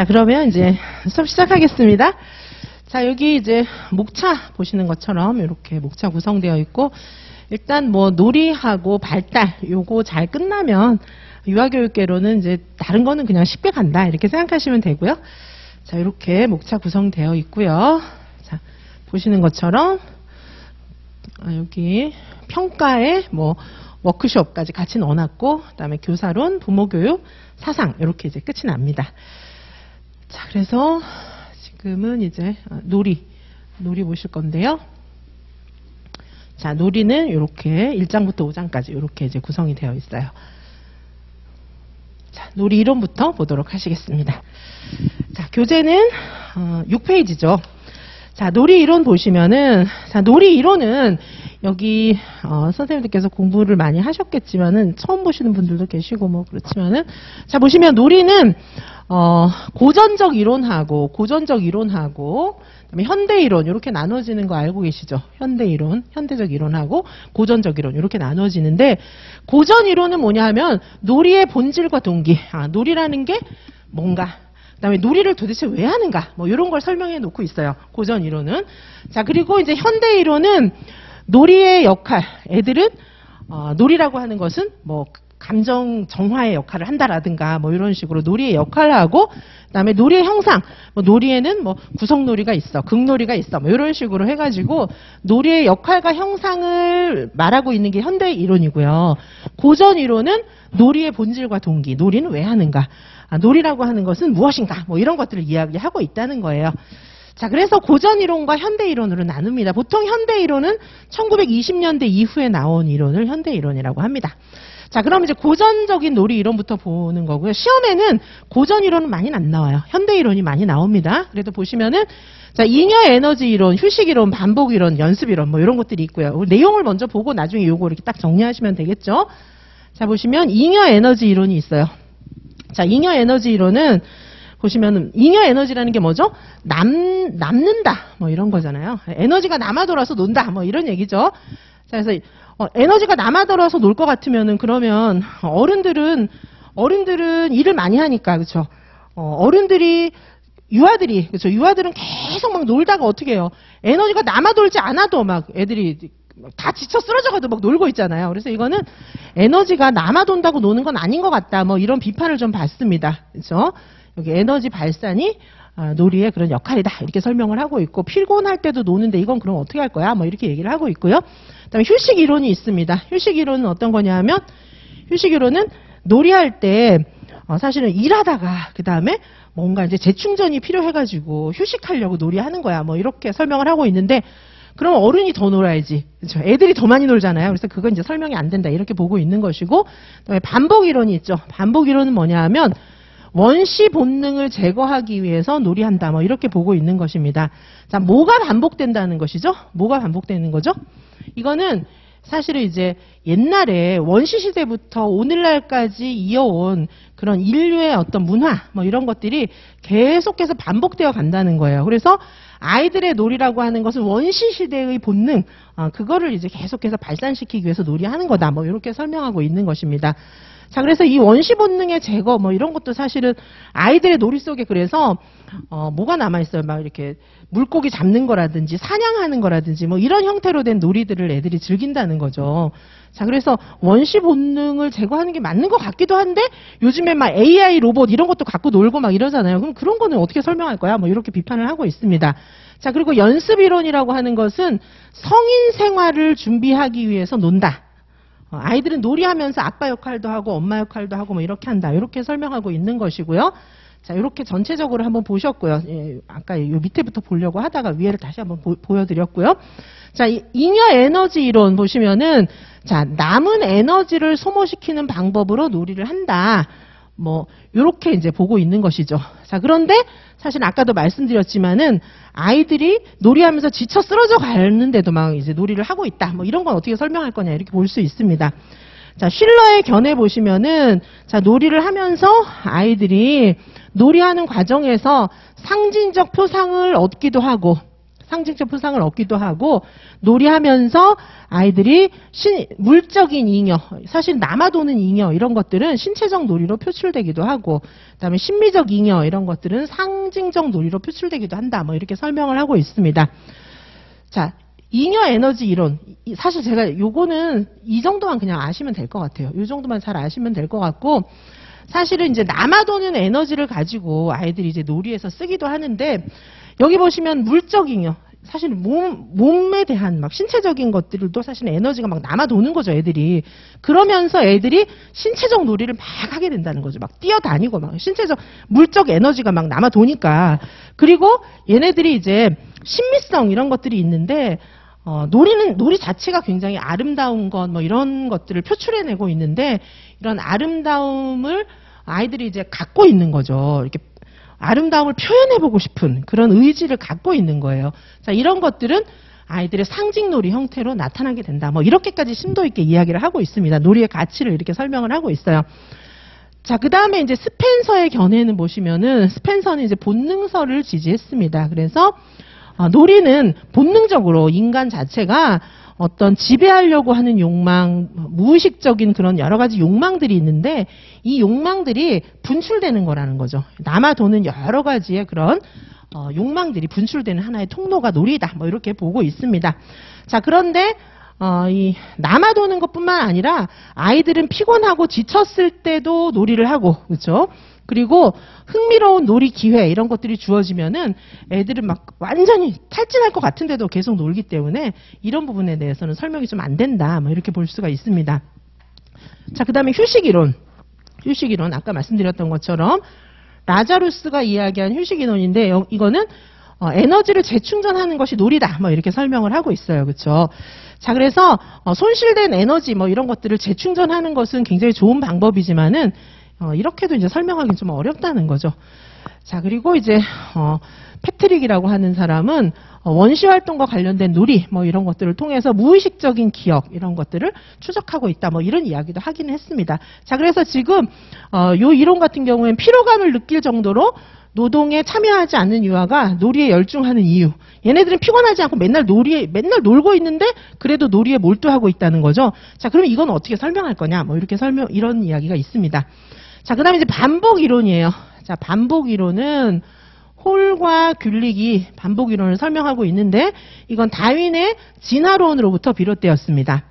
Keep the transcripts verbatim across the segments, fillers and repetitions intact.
자, 그러면 이제 수업 시작하겠습니다. 자, 여기 이제 목차 보시는 것처럼 이렇게 목차 구성되어 있고, 일단 뭐 놀이하고 발달 요거 잘 끝나면 유아교육계로는 이제 다른 거는 그냥 쉽게 간다 이렇게 생각하시면 되고요. 자, 이렇게 목차 구성되어 있고요. 자, 보시는 것처럼 여기 평가에 뭐 워크숍까지 같이 넣어놨고, 그다음에 교사론, 부모교육, 사상 이렇게 이제 끝이 납니다. 자, 그래서 지금은 이제 놀이 놀이 보실 건데요. 자, 놀이는 이렇게 일 장부터 오 장까지 이렇게 이제 구성이 되어 있어요. 자, 놀이 이론부터 보도록 하시겠습니다. 자, 교재는 어, 육 페이지죠. 자, 놀이 이론 보시면은, 자, 놀이 이론은 여기 어, 선생님들께서 공부를 많이 하셨겠지만은 처음 보시는 분들도 계시고 뭐 그렇지만은, 자, 보시면 놀이는 어, 고전적 이론하고 고전적 이론하고 그다음에 현대 이론 이렇게 나눠지는 거 알고 계시죠? 현대 이론, 현대적 이론하고 고전적 이론 이렇게 나눠지는데, 고전 이론은 뭐냐 하면 놀이의 본질과 동기, 아, 놀이라는 게 뭔가, 그다음에 놀이를 도대체 왜 하는가, 뭐 이런 걸 설명해 놓고 있어요. 고전 이론은. 자, 그리고 이제 현대 이론은 놀이의 역할, 애들은 어, 놀이라고 하는 것은 뭐 감정 정화의 역할을 한다라든가 뭐 이런 식으로 놀이의 역할을 하고, 그다음에 놀이의 형상, 뭐 놀이에는 뭐 구성놀이가 있어, 극놀이가 있어, 뭐 이런 식으로 해가지고 놀이의 역할과 형상을 말하고 있는 게 현대 이론이고요. 고전 이론은 놀이의 본질과 동기, 놀이는 왜 하는가, 아, 놀이라고 하는 것은 무엇인가, 뭐 이런 것들을 이야기하고 있다는 거예요. 자, 그래서 고전 이론과 현대 이론으로 나눕니다. 보통 현대 이론은 천구백이십 년대 이후에 나온 이론을 현대 이론이라고 합니다. 자, 그럼 이제 고전적인 놀이 이론부터 보는 거고요. 시험에는 고전 이론은 많이 안 나와요. 현대 이론이 많이 나옵니다. 그래도 보시면은, 자, 잉여 에너지 이론, 휴식 이론, 반복 이론, 연습 이론 뭐 이런 것들이 있고요. 내용을 먼저 보고 나중에 요거 이렇게 딱 정리하시면 되겠죠. 자, 보시면 잉여 에너지 이론이 있어요. 자, 잉여 에너지 이론은 보시면은 잉여 에너지라는 게 뭐죠? 남 남는다 뭐 이런 거잖아요. 에너지가 남아 돌아서 논다 뭐 이런 얘기죠. 자, 그래서 어, 에너지가 남아 돌아서 놀 것 같으면은, 그러면 어른들은 어른들은 일을 많이 하니까, 그렇죠? 어, 어른들이 유아들이, 그렇죠? 유아들은 계속 막 놀다가 어떻게 해요? 에너지가 남아 돌지 않아도 막 애들이 다 지쳐 쓰러져가도 막 놀고 있잖아요. 그래서 이거는 에너지가 남아 돈다고 노는 건 아닌 것 같다, 뭐 이런 비판을 좀 받습니다. 그렇죠? 여기 에너지 발산이 아, 놀이의 그런 역할이다 이렇게 설명을 하고 있고, 피곤할 때도 노는데 이건 그럼 어떻게 할 거야, 뭐 이렇게 얘기를 하고 있고요. 그다음에 휴식 이론이 있습니다. 휴식 이론은 어떤 거냐 하면, 휴식 이론은 놀이할 때 어, 사실은 일하다가 그 다음에 뭔가 이제 재충전이 필요해가지고 휴식하려고 놀이하는 거야, 뭐 이렇게 설명을 하고 있는데, 그럼 어른이 더 놀아야지, 그렇죠? 애들이 더 많이 놀잖아요. 그래서 그건 이제 설명이 안 된다 이렇게 보고 있는 것이고, 그다음에 반복 이론이 있죠. 반복 이론은 뭐냐 하면 원시 본능을 제거하기 위해서 놀이한다, 뭐 이렇게 보고 있는 것입니다. 자, 뭐가 반복된다는 것이죠? 뭐가 반복되는 거죠? 이거는 사실은 이제 옛날에 원시 시대부터 오늘날까지 이어온 그런 인류의 어떤 문화, 뭐 이런 것들이 계속해서 반복되어 간다는 거예요. 그래서 아이들의 놀이라고 하는 것은 원시 시대의 본능, 어, 그거를 이제 계속해서 발산시키기 위해서 놀이하는 거다, 뭐 이렇게 설명하고 있는 것입니다. 자, 그래서 이 원시 본능의 제거, 뭐 이런 것도 사실은 아이들의 놀이 속에, 그래서 어, 뭐가 남아있어요? 막 이렇게 물고기 잡는 거라든지 사냥하는 거라든지 뭐 이런 형태로 된 놀이들을 애들이 즐긴다는 거죠. 자, 그래서 원시 본능을 제거하는 게 맞는 것 같기도 한데, 요즘에 막 에이아이 로봇 이런 것도 갖고 놀고 막 이러잖아요. 그럼 그런 거는 어떻게 설명할 거야? 뭐 이렇게 비판을 하고 있습니다. 자, 그리고 연습 이론이라고 하는 것은 성인 생활을 준비하기 위해서 논다. 아이들은 놀이하면서 아빠 역할도 하고 엄마 역할도 하고 뭐 이렇게 한다, 이렇게 설명하고 있는 것이고요. 자, 이렇게 전체적으로 한번 보셨고요. 예, 아까 요 밑에부터 보려고 하다가 위에를 다시 한번 보, 보여드렸고요. 자, 이, 잉여 에너지 이론 보시면은, 자, 남은 에너지를 소모시키는 방법으로 놀이를 한다, 뭐 이렇게 이제 보고 있는 것이죠. 자, 그런데 사실 아까도 말씀드렸지만은 아이들이 놀이하면서 지쳐 쓰러져 가는데도 막 이제 놀이를 하고 있다, 뭐 이런 건 어떻게 설명할 거냐 이렇게 볼 수 있습니다. 자, 쉴러의 견해 보시면은, 자, 놀이를 하면서 아이들이 놀이하는 과정에서 상징적 표상을 얻기도 하고 상징적 표상을 얻기도 하고, 놀이하면서 아이들이 신, 물적인 잉여, 사실 남아도는 잉여 이런 것들은 신체적 놀이로 표출되기도 하고, 그다음에 심리적 잉여 이런 것들은 상징적 놀이로 표출되기도 한다. 뭐 이렇게 설명을 하고 있습니다. 자, 잉여 에너지 이론. 사실 제가 요거는 이 정도만 그냥 아시면 될 것 같아요. 이 정도만 잘 아시면 될 것 같고, 사실은 이제 남아도는 에너지를 가지고 아이들이 이제 놀이에서 쓰기도 하는데, 여기 보시면 물적 잉여. 사실 몸, 몸에 대한 막 신체적인 것들도 사실 에너지가 막 남아도는 거죠, 애들이. 그러면서 애들이 신체적 놀이를 막 하게 된다는 거죠. 막 뛰어다니고 막 신체적, 물적 에너지가 막 남아도니까. 그리고 얘네들이 이제 신미성 이런 것들이 있는데, 어, 놀이는, 놀이 자체가 굉장히 아름다운 것, 뭐 이런 것들을 표출해내고 있는데, 이런 아름다움을 아이들이 이제 갖고 있는 거죠. 이렇게 아름다움을 표현해보고 싶은 그런 의지를 갖고 있는 거예요. 자, 이런 것들은 아이들의 상징놀이 형태로 나타나게 된다. 뭐 이렇게까지 심도 있게 이야기를 하고 있습니다. 놀이의 가치를 이렇게 설명을 하고 있어요. 자, 그 다음에 이제 스펜서의 견해는 보시면은, 스펜서는 이제 본능설을 지지했습니다. 그래서 어, 놀이는 본능적으로 인간 자체가 어떤 지배하려고 하는 욕망, 무의식적인 그런 여러 가지 욕망들이 있는데, 이 욕망들이 분출되는 거라는 거죠. 남아도는 여러 가지의 그런 어, 욕망들이 분출되는 하나의 통로가 놀이다. 뭐 이렇게 보고 있습니다. 자, 그런데 어, 이 남아도는 것뿐만 아니라 아이들은 피곤하고 지쳤을 때도 놀이를 하고, 그렇죠? 그리고 흥미로운 놀이 기회 이런 것들이 주어지면은 애들은 막 완전히 탈진할 것 같은데도 계속 놀기 때문에 이런 부분에 대해서는 설명이 좀 안 된다. 뭐 이렇게 볼 수가 있습니다. 자, 그 다음에 휴식이론. 휴식이론, 아까 말씀드렸던 것처럼 라자루스가 이야기한 휴식이론인데, 이거는 어, 에너지를 재충전하는 것이 놀이다. 뭐 이렇게 설명을 하고 있어요. 그렇죠? 자, 그래서 어, 손실된 에너지 뭐 이런 것들을 재충전하는 것은 굉장히 좋은 방법이지만은 어, 이렇게도 이제 설명하기 좀 어렵다는 거죠. 자, 그리고 이제 어, 패트릭이라고 하는 사람은 어, 원시 활동과 관련된 놀이 뭐 이런 것들을 통해서 무의식적인 기억 이런 것들을 추적하고 있다. 뭐 이런 이야기도 하긴 했습니다. 자, 그래서 지금 어, 요 이론 같은 경우에는 피로감을 느낄 정도로 노동에 참여하지 않는 유아가 놀이에 열중하는 이유. 얘네들은 피곤하지 않고 맨날 놀이에, 맨날 놀고 있는데 그래도 놀이에 몰두하고 있다는 거죠. 자, 그럼 이건 어떻게 설명할 거냐? 뭐 이렇게 설명, 이런 이야기가 있습니다. 자, 그 다음에 이제 반복 이론이에요. 자, 반복 이론은 홀과 귤릭이 반복 이론을 설명하고 있는데, 이건 다윈의 진화론으로부터 비롯되었습니다.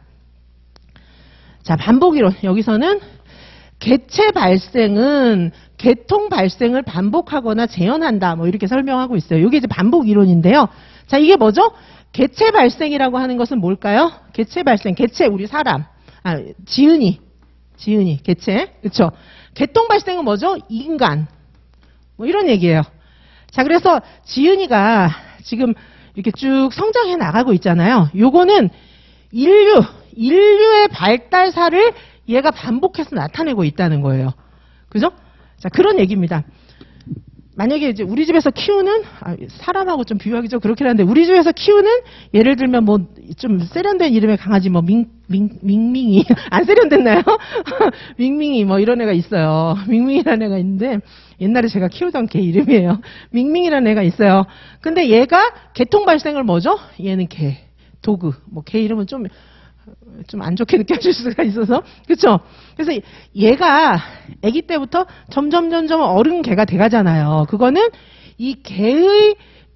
자, 반복 이론. 여기서는 개체 발생은 개통 발생을 반복하거나 재현한다. 뭐 이렇게 설명하고 있어요. 이게 이제 반복 이론인데요. 자, 이게 뭐죠? 개체 발생이라고 하는 것은 뭘까요? 개체 발생, 개체 우리 사람, 아, 지은이, 지은이, 개체, 그렇죠? 개통 발생은 뭐죠? 인간. 뭐 이런 얘기예요. 자, 그래서 지은이가 지금 이렇게 쭉 성장해 나가고 있잖아요. 요거는 인류, 인류의 발달사를 얘가 반복해서 나타내고 있다는 거예요. 그죠? 자, 그런 얘기입니다. 만약에 이제 우리 집에서 키우는, 아, 사람하고 좀 비유하기 좀 그렇긴 한데, 우리 집에서 키우는, 예를 들면 뭐, 좀 세련된 이름의 강아지, 뭐, 밍, 밍, 밍밍이. 안 세련됐나요? 밍밍이, 뭐, 이런 애가 있어요. 밍밍이라는 애가 있는데, 옛날에 제가 키우던 개 이름이에요. 밍밍이라는 애가 있어요. 근데 얘가 개통 발생을 뭐죠? 얘는 개, 도그. 뭐, 개 이름은 좀, 좀 안 좋게 느껴질 수가 있어서. 그쵸? 그래서 얘가 아기 때부터 점점 점점 어른 개가 돼가잖아요. 그거는 이 개의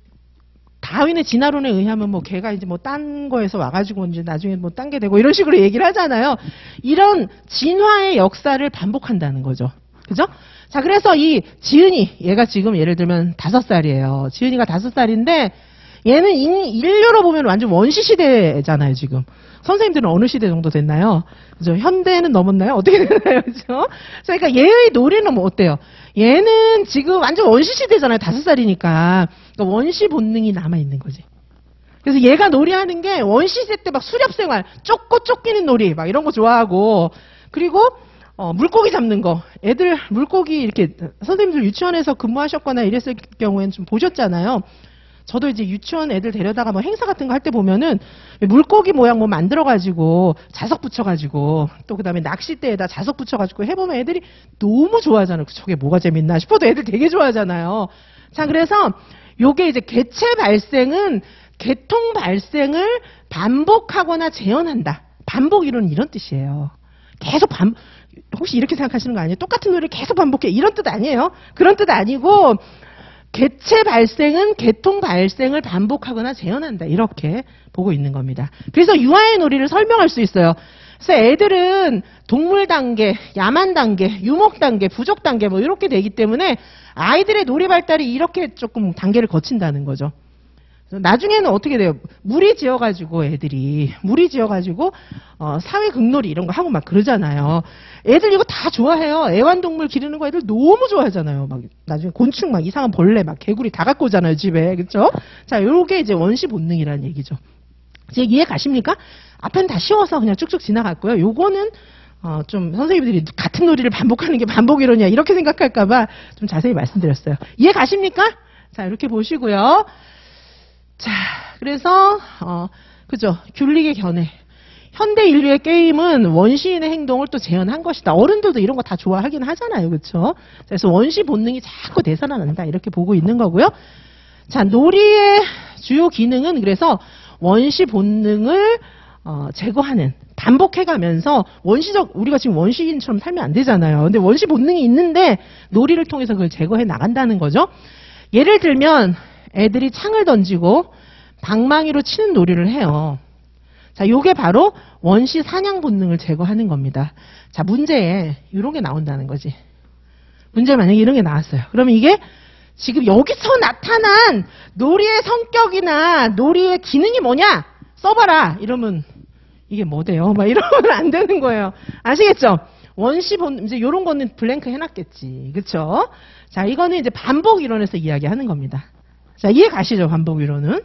다윈의 진화론에 의하면 뭐 개가 이제 뭐 딴 거에서 와가지고 이제 나중에 뭐 딴 게 되고 이런 식으로 얘기를 하잖아요. 이런 진화의 역사를 반복한다는 거죠. 그죠? 자, 그래서 이 지은이, 얘가 지금 예를 들면 다섯 살이에요. 지은이가 다섯 살인데 얘는 인류로 보면 완전 원시 시대잖아요, 지금. 선생님들은 어느 시대 정도 됐나요? 그죠? 현대는 넘었나요? 어떻게 되나요? 그죠? 그러니까 얘의 놀이는 뭐 어때요? 얘는 지금 완전 원시 시대잖아요. 다섯 살이니까. 그러니까 원시 본능이 남아있는 거지. 그래서 얘가 놀이하는 게 원시 시대 때 막 수렵 생활, 쫓고 쫓기는 놀이, 막 이런 거 좋아하고, 그리고 어, 물고기 잡는 거. 애들 물고기 이렇게 선생님들 유치원에서 근무하셨거나 이랬을 경우에는 좀 보셨잖아요. 저도 이제 유치원 애들 데려다가 뭐 행사 같은 거 할 때 보면은 물고기 모양 뭐 만들어가지고 자석 붙여가지고 또 그 다음에 낚싯대에다 자석 붙여가지고 해보면 애들이 너무 좋아하잖아요. 저게 뭐가 재밌나 싶어도 애들 되게 좋아하잖아요. 자, 그래서 요게 이제 개체 발생은 계통 발생을 반복하거나 재현한다. 반복 이론은 이런 뜻이에요. 계속 반, 혹시 이렇게 생각하시는 거 아니에요? 똑같은 노래를 계속 반복해. 이런 뜻 아니에요. 그런 뜻 아니고, 개체 발생은 계통 발생을 반복하거나 재현한다. 이렇게 보고 있는 겁니다. 그래서 유아의 놀이를 설명할 수 있어요. 그래서 애들은 동물 단계, 야만 단계, 유목 단계, 부족 단계 뭐 이렇게 되기 때문에 아이들의 놀이 발달이 이렇게 조금 단계를 거친다는 거죠. 나중에는 어떻게 돼요? 무리 지어가지고 애들이 무리 지어가지고 어, 사회 극놀이 이런 거 하고 막 그러잖아요. 애들 이거 다 좋아해요. 애완동물 기르는 거 애들 너무 좋아하잖아요. 막 나중에 곤충 막 이상한 벌레 막 개구리 다 갖고 오잖아요 집에, 그렇죠? 자, 요게 이제 원시 본능이라는 얘기죠. 이제 이해 가십니까? 앞엔 다 쉬워서 그냥 쭉쭉 지나갔고요. 요거는 어, 좀 선생님들이 같은 놀이를 반복하는 게 반복 이론이야 이렇게 생각할까봐 좀 자세히 말씀드렸어요. 이해 가십니까? 자, 이렇게 보시고요. 자, 그래서 어, 그죠? 귤릭의 견해. 현대 인류의 게임은 원시인의 행동을 또 재현한 것이다. 어른들도 이런 거 다 좋아하긴 하잖아요, 그렇죠? 그래서 원시 본능이 자꾸 되살아난다 이렇게 보고 있는 거고요. 자, 놀이의 주요 기능은 그래서 원시 본능을 어, 제거하는. 반복해가면서 원시적, 우리가 지금 원시인처럼 살면 안 되잖아요. 근데 원시 본능이 있는데 놀이를 통해서 그걸 제거해 나간다는 거죠. 예를 들면 애들이 창을 던지고 방망이로 치는 놀이를 해요. 자, 요게 바로 원시 사냥 본능을 제거하는 겁니다. 자, 문제에 이런 게 나온다는 거지. 문제 만약에 이런 게 나왔어요. 그러면 이게 지금 여기서 나타난 놀이의 성격이나 놀이의 기능이 뭐냐? 써봐라. 이러면 이게 뭐 돼요? 막 이러면 안 되는 거예요. 아시겠죠? 원시 본, 이제 요런 거는 블랭크 해놨겠지. 그쵸? 자, 이거는 이제 반복 이론에서 이야기하는 겁니다. 자, 이해 가시죠? 반복 이론은.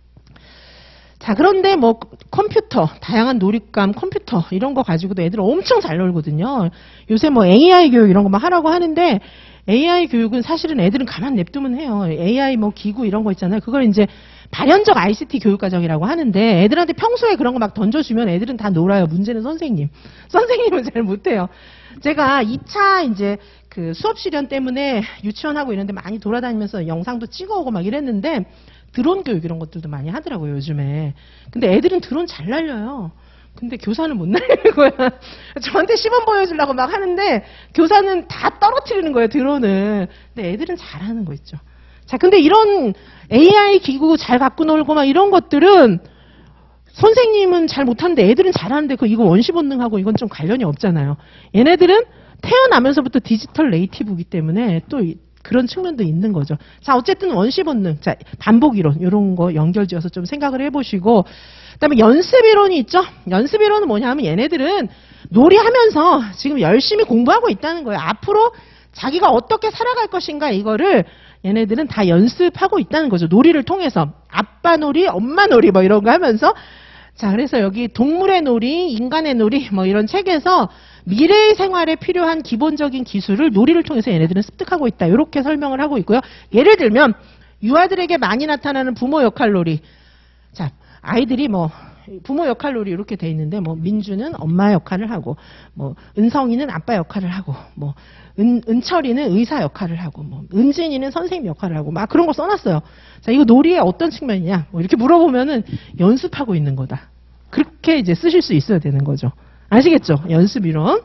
자, 그런데 뭐 컴퓨터, 다양한 놀잇감, 컴퓨터 이런 거 가지고도 애들 엄청 잘 놀거든요. 요새 뭐 에이아이 교육 이런 거 막 하라고 하는데 에이아이 교육은 사실은 애들은 가만 냅두면 해요. 에이아이 뭐 기구 이런 거 있잖아요. 그걸 이제 발현적 아이씨티 교육과정이라고 하는데 애들한테 평소에 그런 거 막 던져주면 애들은 다 놀아요. 문제는 선생님. 선생님은 잘 못해요. 제가 이 차 이제 그 수업 실현 때문에 유치원하고 이런데 많이 돌아다니면서 영상도 찍어오고 막 이랬는데 드론 교육 이런 것들도 많이 하더라고요, 요즘에. 근데 애들은 드론 잘 날려요. 근데 교사는 못 날리는 거야. 저한테 시범 보여주려고 막 하는데 교사는 다 떨어뜨리는 거예요, 드론을. 근데 애들은 잘하는 거 있죠. 자, 근데 이런 에이아이 기구 잘 갖고 놀고 막 이런 것들은 선생님은 잘 못하는데 애들은 잘하는데 그 이거 원시 본능하고 이건 좀 관련이 없잖아요. 얘네들은 태어나면서부터 디지털 네이티브이기 때문에 또 그런 측면도 있는 거죠. 자, 어쨌든 원시 본능, 자, 반복 이론 이런 거 연결지어서 좀 생각을 해보시고, 그다음에 연습 이론이 있죠. 연습 이론은 뭐냐면 얘네들은 놀이하면서 지금 열심히 공부하고 있다는 거예요. 앞으로 자기가 어떻게 살아갈 것인가 이거를 얘네들은 다 연습하고 있다는 거죠. 놀이를 통해서 아빠 놀이, 엄마 놀이 뭐 이런 거 하면서. 자, 그래서 여기 동물의 놀이, 인간의 놀이 뭐 이런 책에서 미래의 생활에 필요한 기본적인 기술을 놀이를 통해서 얘네들은 습득하고 있다. 이렇게 설명을 하고 있고요. 예를 들면 유아들에게 많이 나타나는 부모 역할 놀이. 자, 아이들이 뭐 부모 역할 놀이 이렇게 돼 있는데 뭐 민주는 엄마 역할을 하고 뭐 은성이는 아빠 역할을 하고 뭐 은, 은철이는 의사 역할을 하고 뭐 은진이는 선생님 역할을 하고 막 그런 거 써놨어요. 자, 이거 놀이의 어떤 측면이냐 뭐 이렇게 물어보면은 연습하고 있는 거다. 그렇게 이제 쓰실 수 있어야 되는 거죠. 아시겠죠? 연습 이론.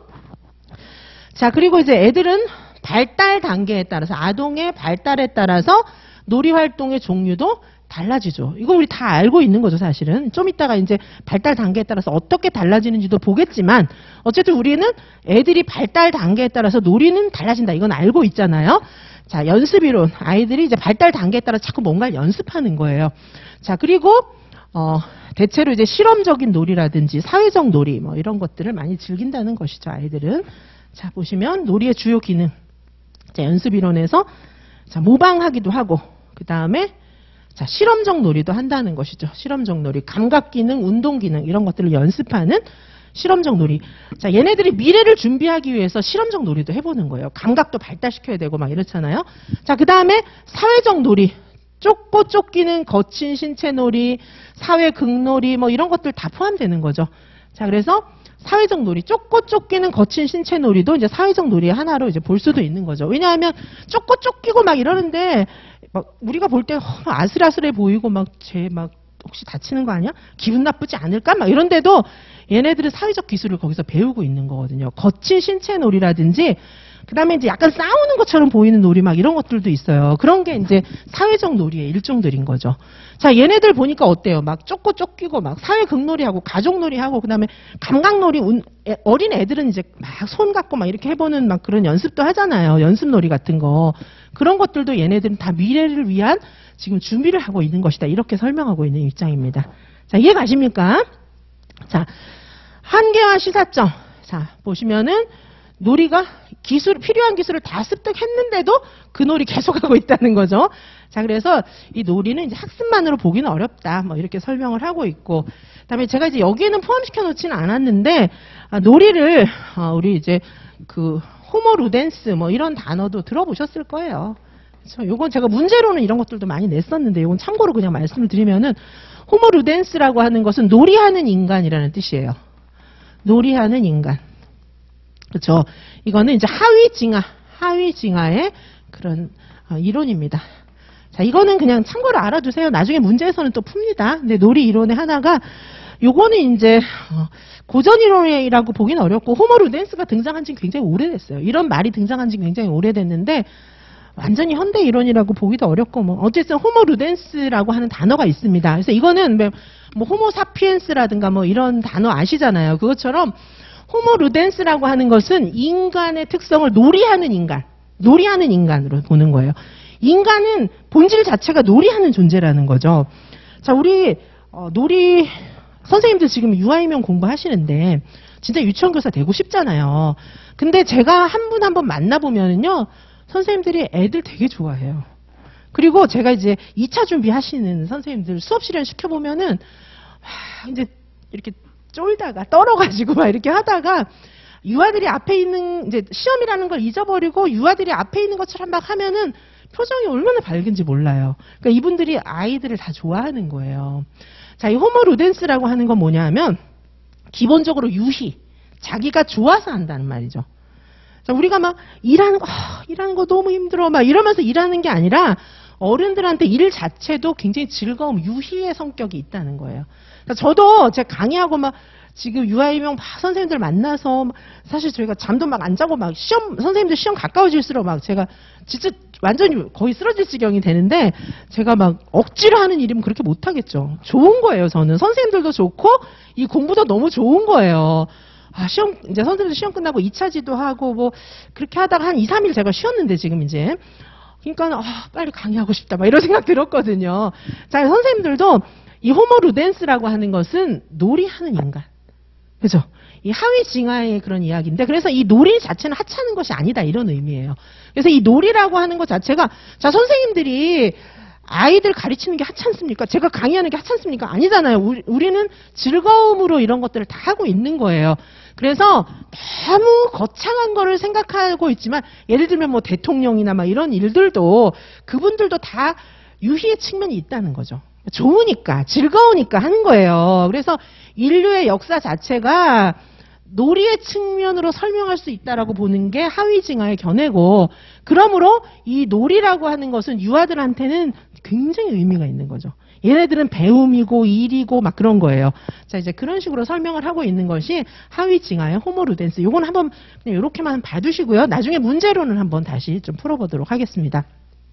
자, 그리고 이제 애들은 발달 단계에 따라서 아동의 발달에 따라서 놀이 활동의 종류도 달라지죠. 이거 우리 다 알고 있는 거죠, 사실은. 좀 이따가 이제 발달 단계에 따라서 어떻게 달라지는지도 보겠지만 어쨌든 우리는 애들이 발달 단계에 따라서 놀이는 달라진다. 이건 알고 있잖아요. 자, 연습 이론. 아이들이 이제 발달 단계에 따라 자꾸 뭔가를 연습하는 거예요. 자, 그리고 어 대체로 이제 실험적인 놀이라든지 사회적 놀이 뭐 이런 것들을 많이 즐긴다는 것이죠, 아이들은. 자, 보시면 놀이의 주요 기능. 자, 연습 이론에서 자, 모방하기도 하고 그다음에 자, 실험적 놀이도 한다는 것이죠. 실험적 놀이, 감각 기능, 운동 기능 이런 것들을 연습하는 실험적 놀이. 자, 얘네들이 미래를 준비하기 위해서 실험적 놀이도 해보는 거예요. 감각도 발달시켜야 되고 막 이렇잖아요. 자, 그 다음에 사회적 놀이. 쫓고 쫓기는 거친 신체 놀이, 사회 극놀이 뭐 이런 것들 다 포함되는 거죠. 자, 그래서 사회적 놀이, 쫓고 쫓기는 거친 신체 놀이도 이제 사회적 놀이의 하나로 이제 볼 수도 있는 거죠. 왜냐하면 쫓고 쫓기고 막 이러는데 막 우리가 볼 때 아슬아슬해 보이고 막 쟤 막 혹시 다치는 거 아니야? 기분 나쁘지 않을까? 막 이런데도 얘네들은 사회적 기술을 거기서 배우고 있는 거거든요. 거친 신체 놀이라든지 그 다음에 이제 약간 싸우는 것처럼 보이는 놀이 막 이런 것들도 있어요. 그런 게 이제 사회적 놀이의 일종들인 거죠. 자, 얘네들 보니까 어때요? 막 쫓고 쫓기고 막 사회 극놀이하고 가족놀이하고 그 다음에 감각놀이, 어린 애들은 이제 막 손 갖고 막 이렇게 해보는 막 그런 연습도 하잖아요. 연습놀이 같은 거. 그런 것들도 얘네들은 다 미래를 위한 지금 준비를 하고 있는 것이다. 이렇게 설명하고 있는 입장입니다. 자, 이해 가십니까? 자, 한계와 시사점. 자, 보시면은 놀이가 기술, 필요한 기술을 다 습득했는데도 그 놀이 계속하고 있다는 거죠. 자, 그래서 이 놀이는 이제 학습만으로 보기는 어렵다. 뭐 이렇게 설명을 하고 있고. 그 다음에 제가 이제 여기에는 포함시켜 놓지는 않았는데, 아, 놀이를, 아, 우리 이제 그, 호모 루덴스 뭐 이런 단어도 들어보셨을 거예요. 그래서 요건 제가 문제로는 이런 것들도 많이 냈었는데, 요건 참고로 그냥 말씀을 드리면은, 호모 루덴스라고 하는 것은 놀이하는 인간이라는 뜻이에요. 놀이하는 인간. 그렇죠. 이거는 이제 하위징하, 하위징하의 그런 어, 이론입니다. 자, 이거는 그냥 참고로 알아두세요. 나중에 문제에서는 또 풉니다. 근데 놀이 이론의 하나가 요거는 이제 어, 고전 이론이라고 보기는 어렵고 호모 루덴스가 등장한 지 굉장히 오래됐어요. 이런 말이 등장한 지 굉장히 오래됐는데 완전히 현대 이론이라고 보기도 어렵고 뭐 어쨌든 호모 루덴스라고 하는 단어가 있습니다. 그래서 이거는 뭐 호모 사피엔스라든가 뭐 이런 단어 아시잖아요. 그것처럼 호모 루덴스라고 하는 것은 인간의 특성을 놀이하는 인간, 놀이하는 인간으로 보는 거예요. 인간은 본질 자체가 놀이하는 존재라는 거죠. 자, 우리 어, 놀이 선생님들 지금 유아이명 공부하시는데 진짜 유치원 교사 되고 싶잖아요. 근데 제가 한 분 한 번 만나보면은요, 선생님들이 애들 되게 좋아해요. 그리고 제가 이제 이 차 준비하시는 선생님들 수업 실현 시켜보면은 와, 이제 이렇게 쫄다가 떨어가지고 막 이렇게 하다가 유아들이 앞에 있는 이제 시험이라는 걸 잊어버리고 유아들이 앞에 있는 것처럼 막 하면은 표정이 얼마나 밝은지 몰라요. 그러니까 이분들이 아이들을 다 좋아하는 거예요. 자, 이 호모 루덴스라고 하는 건 뭐냐 하면 기본적으로 유희, 자기가 좋아서 한다는 말이죠. 자, 우리가 막 일하는 거, 어, 일하는 거 너무 힘들어 막 이러면서 일하는 게 아니라 어른들한테 일 자체도 굉장히 즐거움, 유희의 성격이 있다는 거예요. 그러니까 저도 제가 강의하고 막 지금 유아이명 선생님들 만나서 사실 저희가 잠도 막 안 자고 막 시험, 선생님들 시험 가까워질수록 막 제가 진짜 완전히 거의 쓰러질 지경이 되는데 제가 막 억지로 하는 일이면 그렇게 못하겠죠. 좋은 거예요, 저는. 선생님들도 좋고 이 공부도 너무 좋은 거예요. 아, 시험, 이제 선생님들 시험 끝나고 이 차지도 하고 뭐 그렇게 하다가 한 이, 삼 일 제가 쉬었는데 지금 이제. 그러니까 아, 빨리 강의하고 싶다 막 이런 생각 들었거든요. 자, 선생님들도 이 호모 루덴스라고 하는 것은 놀이하는 인간. 그죠? 이 하위징하의 그런 이야기인데, 그래서 이 놀이 자체는 하찮은 것이 아니다, 이런 의미예요. 그래서 이 놀이라고 하는 것 자체가, 자, 선생님들이 아이들 가르치는 게 하찮습니까? 제가 강의하는 게 하찮습니까? 아니잖아요. 우리, 우리는 즐거움으로 이런 것들을 다 하고 있는 거예요. 그래서 너무 거창한 거를 생각하고 있지만, 예를 들면 뭐 대통령이나 막 이런 일들도 그분들도 다 유희의 측면이 있다는 거죠. 좋으니까, 즐거우니까 하는 거예요. 그래서 인류의 역사 자체가 놀이의 측면으로 설명할 수 있다라고 보는 게 하위징하의 견해고, 그러므로 이 놀이라고 하는 것은 유아들한테는 굉장히 의미가 있는 거죠. 얘네들은 배움이고 일이고 막 그런 거예요. 자, 이제 그런 식으로 설명을 하고 있는 것이 하위징하의 호모 루덴스. 요건 한번 그냥 이렇게만 봐두시고요. 나중에 문제로는 한번 다시 좀 풀어보도록 하겠습니다.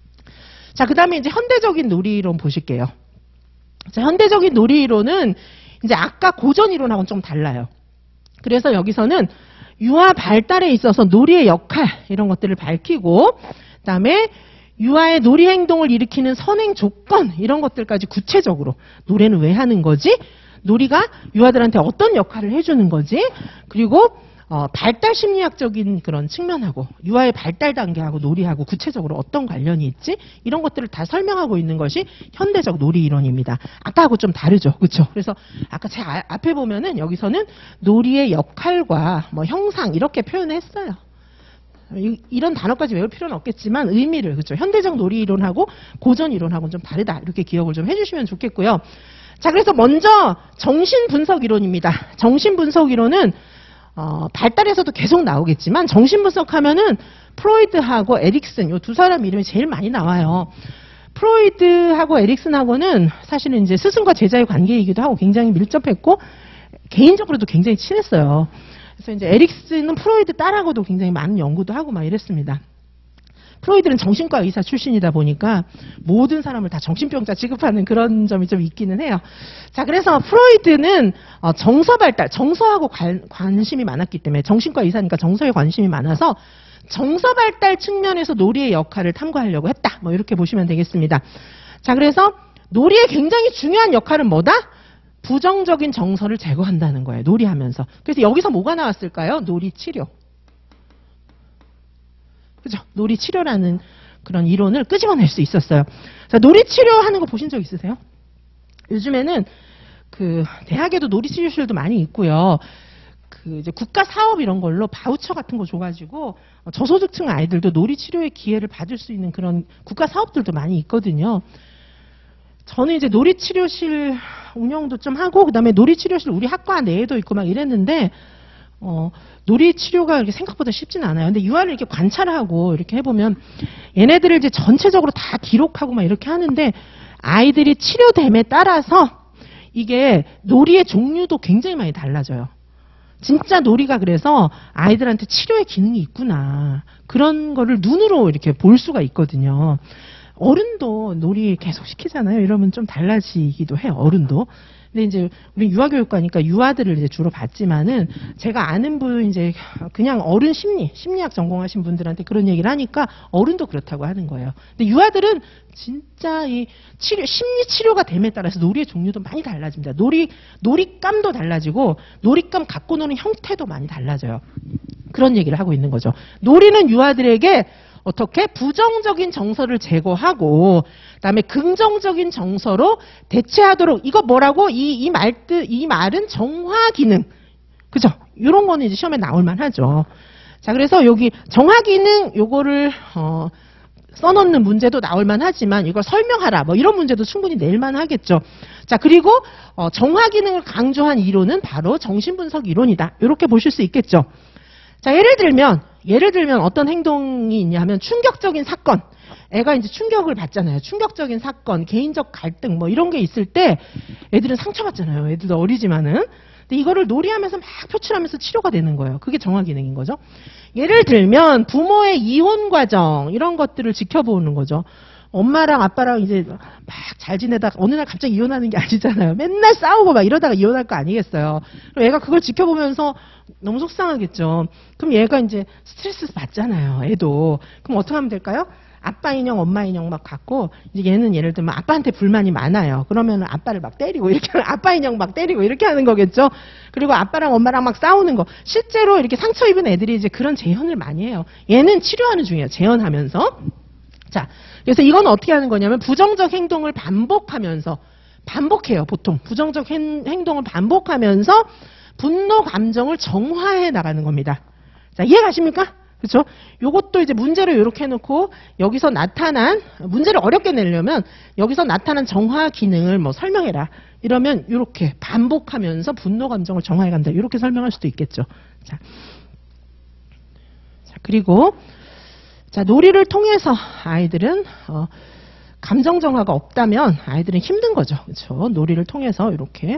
자, 그 다음에 이제 현대적인 놀이론 보실게요. 자, 현대적인 놀이이론은 이제 아까 고전 이론하고는 좀 달라요. 그래서 여기서는 유아 발달에 있어서 놀이의 역할 이런 것들을 밝히고, 그다음에 유아의 놀이 행동을 일으키는 선행 조건 이런 것들까지 구체적으로 놀이는 왜 하는 거지? 놀이가 유아들한테 어떤 역할을 해주는 거지? 그리고 어, 발달 심리학적인 그런 측면하고 유아의 발달 단계하고 놀이하고 구체적으로 어떤 관련이 있지? 이런 것들을 다 설명하고 있는 것이 현대적 놀이 이론입니다. 아까하고 좀 다르죠, 그렇죠? 그래서 아까 제 아, 앞에 보면은 여기서는 놀이의 역할과 뭐 형상 이렇게 표현했어요. 이, 이런 단어까지 외울 필요는 없겠지만 의미를, 그렇죠? 현대적 놀이 이론하고 고전 이론하고는 좀 다르다, 이렇게 기억을 좀 해주시면 좋겠고요. 자, 그래서 먼저 정신 분석 이론입니다. 정신 분석 이론은 어, 발달에서도 계속 나오겠지만 정신 분석하면은 프로이드하고 에릭슨 이 두 사람 이름이 제일 많이 나와요. 프로이드하고 에릭슨하고는 사실은 이제 스승과 제자의 관계이기도 하고 굉장히 밀접했고 개인적으로도 굉장히 친했어요. 그래서 이제 에릭슨은 프로이드 딸하고도 굉장히 많은 연구도 하고 막 이랬습니다. 프로이드는 정신과 의사 출신이다 보니까 모든 사람을 다 정신병자 취급하는 그런 점이 좀 있기는 해요. 자, 그래서 프로이드는 정서 발달, 정서하고 관, 관심이 많았기 때문에 정신과 의사니까 정서에 관심이 많아서 정서 발달 측면에서 놀이의 역할을 탐구하려고 했다. 뭐 이렇게 보시면 되겠습니다. 자, 그래서 놀이의 굉장히 중요한 역할은 뭐다? 부정적인 정서를 제거한다는 거예요. 놀이하면서. 그래서 여기서 뭐가 나왔을까요? 놀이 치료. 그죠? 놀이 치료라는 그런 이론을 끄집어낼 수 있었어요. 자, 놀이 치료하는 거 보신 적 있으세요? 요즘에는 그 대학에도 놀이 치료실도 많이 있고요. 그 이제 국가 사업 이런 걸로 바우처 같은 거 줘가지고 저소득층 아이들도 놀이 치료의 기회를 받을 수 있는 그런 국가 사업들도 많이 있거든요. 저는 이제 놀이 치료실 운영도 좀 하고 그다음에 놀이 치료실 우리 학과 내에도 있고 막 이랬는데. 어, 놀이 치료가 이렇게 생각보다 쉽진 않아요. 근데 유아를 이렇게 관찰하고 이렇게 해보면 얘네들을 이제 전체적으로 다 기록하고 막 이렇게 하는데 아이들이 치료됨에 따라서 이게 놀이의 종류도 굉장히 많이 달라져요. 진짜 놀이가 그래서 아이들한테 치료의 기능이 있구나. 그런 거를 눈으로 이렇게 볼 수가 있거든요. 어른도 놀이 계속 시키잖아요. 이러면 좀 달라지기도 해요. 어른도. 근데 이제 우리 유아교육과니까 유아들을 이제 주로 봤지만은 제가 아는 분 이제 그냥 어른 심리, 심리학 전공하신 분들한테 그런 얘기를 하니까 어른도 그렇다고 하는 거예요. 근데 유아들은 진짜 이 치료, 심리 치료가 됨에 따라서 놀이의 종류도 많이 달라집니다. 놀이, 놀잇감도 달라지고 놀잇감 갖고 노는 형태도 많이 달라져요. 그런 얘기를 하고 있는 거죠. 놀이는 유아들에게 어떻게 부정적인 정서를 제거하고 그다음에 긍정적인 정서로 대체하도록 이거 뭐라고 이 이 말뜻 이 말은 정화 기능 그죠? 이런 거는 이제 시험에 나올 만하죠. 자, 그래서 여기 정화 기능 요거를 어, 써놓는 문제도 나올 만하지만 이걸 설명하라 뭐 이런 문제도 충분히 낼 만하겠죠. 자, 그리고 어, 정화 기능을 강조한 이론은 바로 정신분석 이론이다. 이렇게 보실 수 있겠죠. 자, 예를 들면 예를 들면 어떤 행동이 있냐면 충격적인 사건. 애가 이제 충격을 받잖아요. 충격적인 사건, 개인적 갈등 뭐 이런 게 있을 때 애들은 상처받잖아요. 애들도 어리지만은. 근데 이거를 놀이하면서 막 표출하면서 치료가 되는 거예요. 그게 정화 기능인 거죠. 예를 들면 부모의 이혼 과정 이런 것들을 지켜보는 거죠. 엄마랑 아빠랑 이제 막 잘 지내다가 어느 날 갑자기 이혼하는 게 아니잖아요. 맨날 싸우고 막 이러다가 이혼할 거 아니겠어요. 그럼 얘가 그걸 지켜보면서 너무 속상하겠죠. 그럼 얘가 이제 스트레스 받잖아요. 애도. 그럼 어떻게 하면 될까요? 아빠 인형, 엄마 인형 막 갖고 이제 얘는 예를 들면 아빠한테 불만이 많아요. 그러면 아빠를 막 때리고 이렇게 하는, 아빠 인형 막 때리고 이렇게 하는 거겠죠. 그리고 아빠랑 엄마랑 막 싸우는 거. 실제로 이렇게 상처 입은 애들이 이제 그런 재현을 많이 해요. 얘는 치료하는 중이에요. 재현하면서. 자, 그래서 이건 어떻게 하는 거냐면 부정적 행동을 반복하면서 반복해요. 보통 부정적 행, 행동을 반복하면서 분노 감정을 정화해 나가는 겁니다. 자, 이해가십니까? 그렇죠? 요것도 이제 문제를 이렇게 해놓고 여기서 나타난 문제를 어렵게 내려면 여기서 나타난 정화 기능을 뭐 설명해라. 이러면 이렇게 반복하면서 분노 감정을 정화해 간다. 이렇게 설명할 수도 있겠죠. 자, 자 그리고 자 놀이를 통해서 아이들은 어, 감정 정화가 없다면 아이들은 힘든 거죠. 그렇죠? 놀이를 통해서 이렇게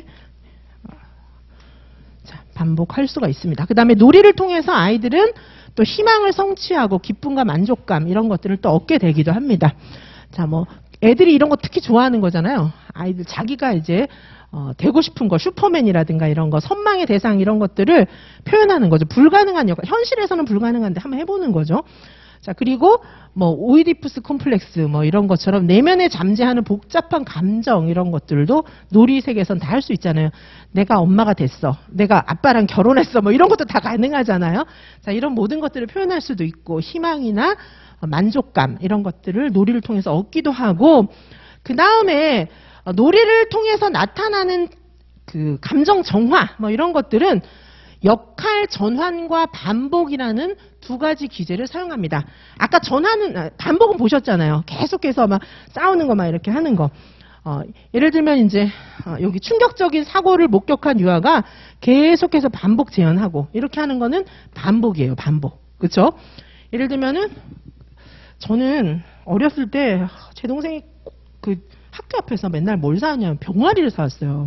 자, 반복할 수가 있습니다. 그 다음에 놀이를 통해서 아이들은 또 희망을 성취하고 기쁨과 만족감 이런 것들을 또 얻게 되기도 합니다. 자, 뭐 애들이 이런 거 특히 좋아하는 거잖아요. 아이들 자기가 이제 어, 되고 싶은 거, 슈퍼맨이라든가 이런 거, 선망의 대상 이런 것들을 표현하는 거죠. 불가능한 역할, 현실에서는 불가능한데 한번 해보는 거죠. 자, 그리고 뭐 오이디푸스 콤플렉스 뭐 이런 것처럼 내면에 잠재하는 복잡한 감정 이런 것들도 놀이 세계에선 다 할 수 있잖아요. 내가 엄마가 됐어. 내가 아빠랑 결혼했어. 뭐 이런 것도 다 가능하잖아요. 자, 이런 모든 것들을 표현할 수도 있고 희망이나 만족감 이런 것들을 놀이를 통해서 얻기도 하고 그 다음에 놀이를 통해서 나타나는 그 감정 정화 뭐 이런 것들은 역할 전환과 반복이라는 두 가지 기제를 사용합니다. 아까 전환은 반복은 보셨잖아요. 계속해서 막 싸우는 거 막 이렇게 하는 거. 어, 예를 들면 이제 어, 여기 충격적인 사고를 목격한 유아가 계속해서 반복 재현하고 이렇게 하는 거는 반복이에요. 반복. 그렇죠? 예를 들면은 저는 어렸을 때 제 동생이 그 학교 앞에서 맨날 뭘 사왔냐면 병아리를 사왔어요.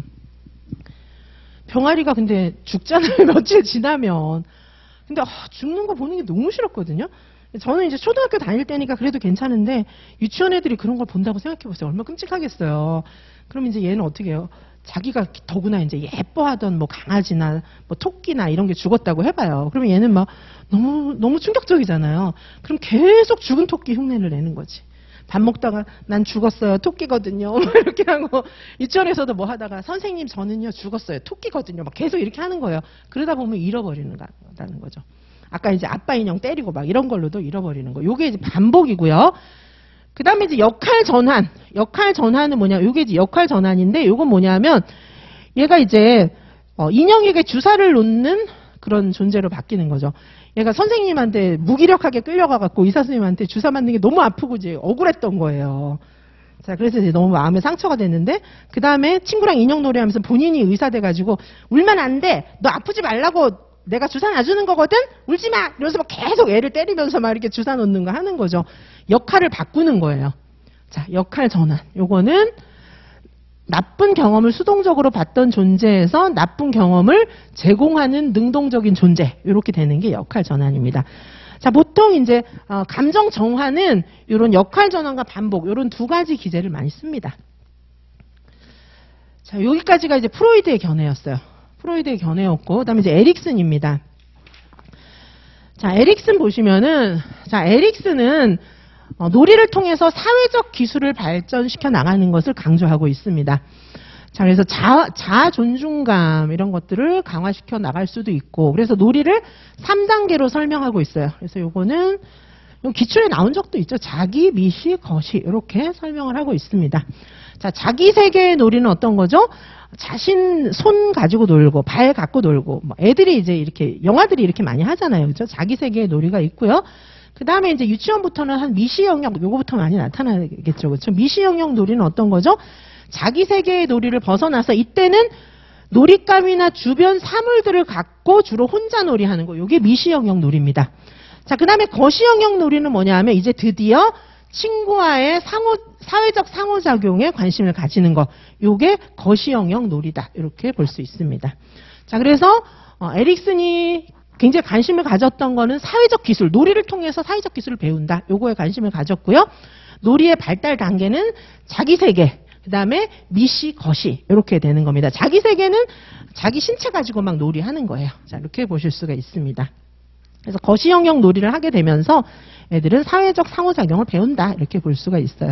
병아리가 근데 죽잖아요. 며칠 지나면. 근데 아, 죽는 거 보는 게 너무 싫었거든요. 저는 이제 초등학교 다닐 때니까 그래도 괜찮은데 유치원 애들이 그런 걸 본다고 생각해보세요. 얼마나 끔찍하겠어요. 그럼 이제 얘는 어떻게 해요? 자기가 더구나 이제 예뻐하던 뭐 강아지나 뭐 토끼나 이런 게 죽었다고 해봐요. 그러면 얘는 막 너무 너무 충격적이잖아요. 그럼 계속 죽은 토끼 흉내를 내는 거지. 밥 먹다가 난 죽었어요. 토끼거든요. 이렇게 하고 유치원에서도 뭐 하다가 선생님 저는요 죽었어요. 토끼거든요. 막 계속 이렇게 하는 거예요. 그러다 보면 잃어버리는 거죠. 아까 이제 아빠 인형 때리고 막 이런 걸로도 잃어버리는 거. 요게 이제 반복이고요. 그 다음에 이제 역할 전환. 역할 전환은 뭐냐. 요게 이제 역할 전환인데 요건 뭐냐면 얘가 이제 어, 인형에게 주사를 놓는 그런 존재로 바뀌는 거죠. 얘가 선생님한테 무기력하게 끌려가갖고 의사 선생님한테 주사 맞는 게 너무 아프고 이제 억울했던 거예요. 자, 그래서 이제 너무 마음에 상처가 됐는데, 그 다음에 친구랑 인형 놀이 하면서 본인이 의사 돼가지고, 울면 안 돼! 너 아프지 말라고 내가 주사 놔주는 거거든? 울지 마! 이러면서 막 계속 애를 때리면서 막 이렇게 주사 놓는 거 하는 거죠. 역할을 바꾸는 거예요. 자, 역할 전환. 요거는 나쁜 경험을 수동적으로 봤던 존재에서 나쁜 경험을 제공하는 능동적인 존재. 이렇게 되는 게 역할 전환입니다. 자, 보통 이제 어, 감정 정화는 이런 역할 전환과 반복, 이런 두 가지 기제를 많이 씁니다. 자, 여기까지가 이제 프로이드의 견해였어요. 프로이드의 견해였고, 그다음에 이제 에릭슨입니다. 자, 에릭슨 보시면은, 자, 에릭슨은 어, 놀이를 통해서 사회적 기술을 발전시켜 나가는 것을 강조하고 있습니다. 자, 그래서 자, 자아 존중감 이런 것들을 강화시켜 나갈 수도 있고, 그래서 놀이를 삼 단계로 설명하고 있어요. 그래서 요거는 기출에 나온 적도 있죠. 자기, 미시, 거시 이렇게 설명을 하고 있습니다. 자, 자기 세계의 놀이는 어떤 거죠? 자신 손 가지고 놀고 발 갖고 놀고, 뭐 애들이 이제 이렇게 영화들이 이렇게 많이 하잖아요. 그렇죠? 자기 세계의 놀이가 있고요. 그 다음에 이제 유치원부터는 한 미시 영역, 요거부터 많이 나타나겠죠. 그렇죠? 미시 영역 놀이는 어떤 거죠? 자기 세계의 놀이를 벗어나서 이때는 놀잇감이나 주변 사물들을 갖고 주로 혼자 놀이하는 거. 요게 미시 영역 놀이입니다. 자, 그 다음에 거시 영역 놀이는 뭐냐 하면 이제 드디어 친구와의 상호, 사회적 상호작용에 관심을 가지는 거. 요게 거시 영역 놀이다. 이렇게 볼 수 있습니다. 자, 그래서 어, 에릭슨이 굉장히 관심을 가졌던 거는 사회적 기술, 놀이를 통해서 사회적 기술을 배운다. 요거에 관심을 가졌고요. 놀이의 발달 단계는 자기 세계, 그 다음에 미시, 거시 이렇게 되는 겁니다. 자기 세계는 자기 신체 가지고 막 놀이하는 거예요. 자, 이렇게 보실 수가 있습니다. 그래서 거시 영역 놀이를 하게 되면서 애들은 사회적 상호작용을 배운다. 이렇게 볼 수가 있어요.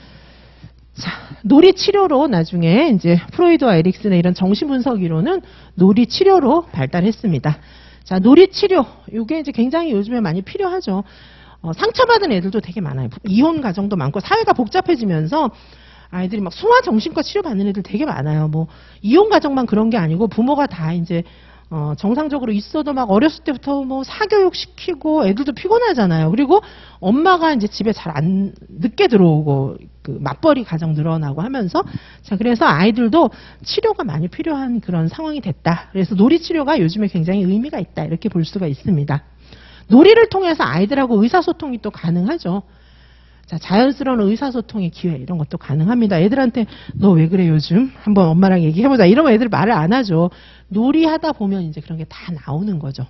자, 놀이 치료로 나중에 이제 프로이드와 에릭슨의 이런 정신분석 이론은 놀이 치료로 발달했습니다. 자, 놀이 치료. 이게 이제 굉장히 요즘에 많이 필요하죠. 어, 상처받은 애들도 되게 많아요. 이혼 가정도 많고 사회가 복잡해지면서 아이들이 막 소아정신과 치료받는 애들 되게 많아요. 뭐 이혼 가정만 그런 게 아니고 부모가 다 이제 어, 정상적으로 있어도 막 어렸을 때부터 뭐 사교육 시키고 애들도 피곤하잖아요. 그리고 엄마가 이제 집에 잘 안 늦게 들어오고 그 맞벌이 가정 늘어나고 하면서 자, 그래서 아이들도 치료가 많이 필요한 그런 상황이 됐다. 그래서 놀이 치료가 요즘에 굉장히 의미가 있다. 이렇게 볼 수가 있습니다. 놀이를 통해서 아이들하고 의사소통이 또 가능하죠. 자, 자연스러운 의사소통의 기회 이런 것도 가능합니다. 애들한테 너 왜 그래 요즘? 한번 엄마랑 얘기해보자. 이러면 애들 말을 안 하죠. 놀이하다 보면 이제 그런 게 다 나오는 거죠.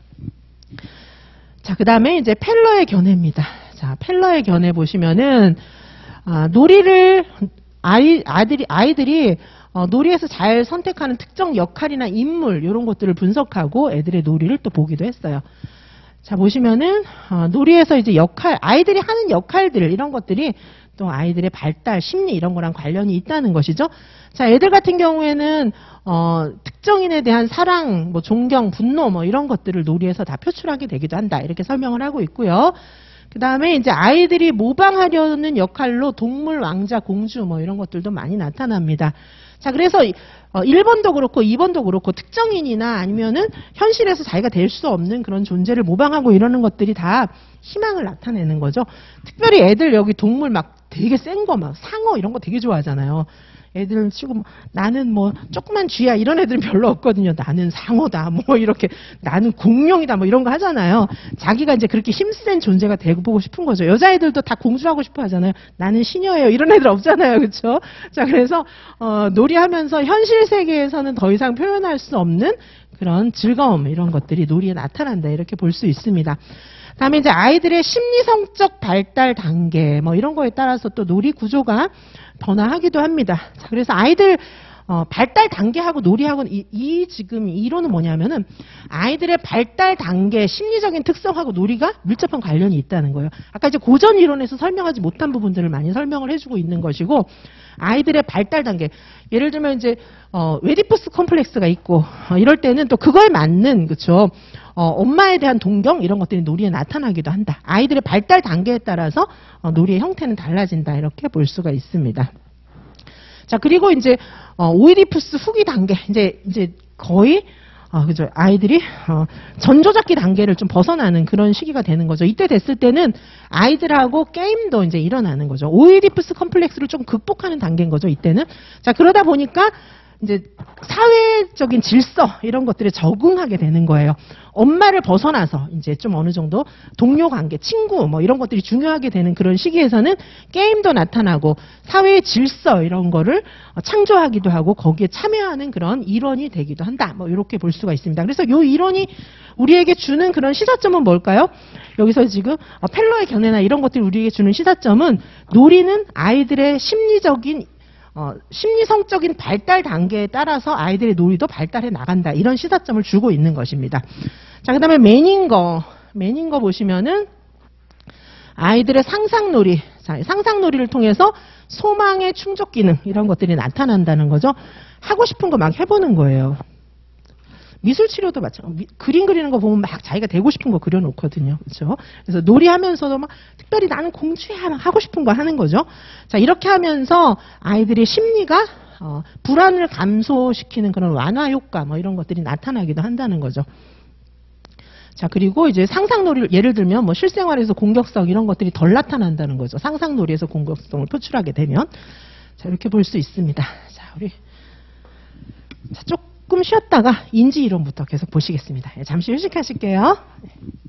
자, 그 다음에 이제 펠러의 견해입니다. 자, 펠러의 견해 보시면은 아, 놀이를 아이 아들이 아이들이 어, 놀이에서 잘 선택하는 특정 역할이나 인물 이런 것들을 분석하고 애들의 놀이를 또 보기도 했어요. 자, 보시면은 어, 놀이에서 이제 역할, 아이들이 하는 역할들 이런 것들이 또 아이들의 발달, 심리 이런 거랑 관련이 있다는 것이죠. 자, 애들 같은 경우에는 어, 특정인에 대한 사랑, 뭐 존경, 분노 뭐 이런 것들을 놀이에서 다 표출하게 되기도 한다. 이렇게 설명을 하고 있고요. 그 다음에 이제 아이들이 모방하려는 역할로 동물, 왕자, 공주 뭐 이런 것들도 많이 나타납니다. 자, 그래서 어, 일 번도 그렇고 이 번도 그렇고 특정인이나 아니면은 현실에서 자기가 될 수 없는 그런 존재를 모방하고 이러는 것들이 다 희망을 나타내는 거죠. 특별히 애들 여기 동물 막 되게 센 거 막 상어 이런 거 되게 좋아하잖아요. 애들 치고 뭐, 나는 뭐 조그만 쥐야 이런 애들은 별로 없거든요. 나는 상어다 뭐 이렇게 나는 공룡이다 뭐 이런 거 하잖아요. 자기가 이제 그렇게 힘센 존재가 되고 보고 싶은 거죠. 여자애들도 다 공주하고 싶어 하잖아요. 나는 시녀예요 이런 애들 없잖아요. 그렇죠? 자 그래서 어, 놀이하면서 현실 세계에서는 더 이상 표현할 수 없는 그런 즐거움 이런 것들이 놀이에 나타난다 이렇게 볼 수 있습니다. 다음에 이제 아이들의 심리성적 발달 단계 뭐 이런 거에 따라서 또 놀이 구조가 변화하기도 합니다. 자, 그래서 아이들 어, 발달 단계하고 놀이하고는 이, 이 지금 이론은 뭐냐면은 아이들의 발달 단계 심리적인 특성하고 놀이가 밀접한 관련이 있다는 거예요. 아까 이제 고전 이론에서 설명하지 못한 부분들을 많이 설명을 해주고 있는 것이고 아이들의 발달 단계 예를 들면 이제 어, 웨디푸스 컴플렉스가 있고 어, 이럴 때는 또 그거에 맞는 그렇죠. 어, 엄마에 대한 동경 이런 것들이 놀이에 나타나기도 한다. 아이들의 발달 단계에 따라서 어, 놀이의 형태는 달라진다 이렇게 볼 수가 있습니다. 자 그리고 이제 어, 오이디푸스 후기 단계 이제 이제 거의 어, 그죠 아이들이 어, 전조잡기 단계를 좀 벗어나는 그런 시기가 되는 거죠. 이때 됐을 때는 아이들하고 게임도 이제 일어나는 거죠. 오이디푸스 컴플렉스를 좀 극복하는 단계인 거죠. 이때는 자 그러다 보니까 이제 사회적인 질서 이런 것들에 적응하게 되는 거예요. 엄마를 벗어나서 이제 좀 어느 정도 동료 관계, 친구 뭐 이런 것들이 중요하게 되는 그런 시기에서는 게임도 나타나고 사회의 질서 이런 거를 창조하기도 하고 거기에 참여하는 그런 일원이 되기도 한다. 뭐 이렇게 볼 수가 있습니다. 그래서 이 일원이 우리에게 주는 그런 시사점은 뭘까요? 여기서 지금 펠러의 견해나 이런 것들이 우리에게 주는 시사점은 놀이는 아이들의 심리적인 어, 심리성적인 발달 단계에 따라서 아이들의 놀이도 발달해 나간다. 이런 시사점을 주고 있는 것입니다. 자, 그 다음에 매닝거. 매닝거 보시면은 아이들의 상상놀이. 자, 상상놀이를 통해서 소망의 충족 기능, 이런 것들이 나타난다는 거죠. 하고 싶은 거 막 해보는 거예요. 미술 치료도 마찬가지. 그림 그리는 거 보면 막 자기가 되고 싶은 거 그려놓거든요. 그렇죠? 그래서 놀이하면서도 막 특별히 나는 공주야 막 하고 싶은 거 하는 거죠. 자 이렇게 하면서 아이들의 심리가 어, 불안을 감소시키는 그런 완화 효과 뭐 이런 것들이 나타나기도 한다는 거죠. 자 그리고 이제 상상놀이를 예를 들면 뭐 실생활에서 공격성 이런 것들이 덜 나타난다는 거죠. 상상놀이에서 공격성을 표출하게 되면 자 이렇게 볼 수 있습니다. 자 우리 자, 조금 조금 쉬었다가 인지 이론부터 계속 보시겠습니다. 잠시 휴식하실게요.